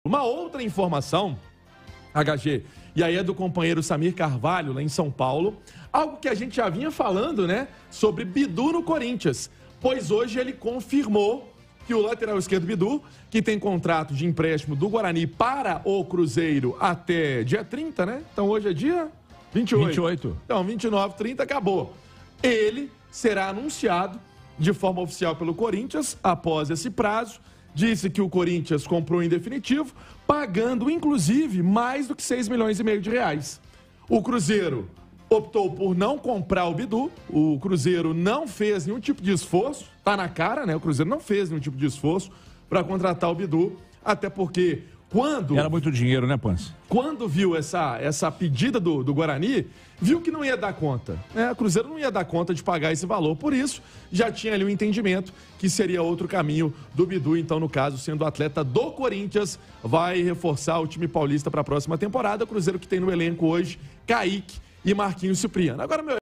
Uma outra informação, HG, e aí é do companheiro Samir Carvalho, lá em São Paulo, algo que a gente já vinha falando, né, sobre Bidu no Corinthians, pois hoje ele confirmou que o lateral esquerdo Bidu, que tem contrato de empréstimo do Guarani para o Cruzeiro até dia 30, né? Então hoje é dia 28. Então 29, 30, acabou. Ele será anunciado de forma oficial pelo Corinthians após esse prazo. Disse que o Corinthians comprou em definitivo, pagando, inclusive, mais do que 6,5 milhões de reais. O Cruzeiro optou por não comprar o Bidu, o Cruzeiro não fez nenhum tipo de esforço, tá na cara, né? O Cruzeiro não fez nenhum tipo de esforço para contratar o Bidu, até porque quando... Era muito dinheiro, né, Pans? Quando viu essa pedida do Guarani, viu que não ia dar conta. Né? O Cruzeiro não ia dar conta de pagar esse valor. Por isso, já tinha ali um entendimento que seria outro caminho do Bidu. Então, no caso, sendo atleta do Corinthians, vai reforçar o time paulista para a próxima temporada. O Cruzeiro que tem no elenco hoje, Kaique e Marquinhos Cipriano. Agora, meu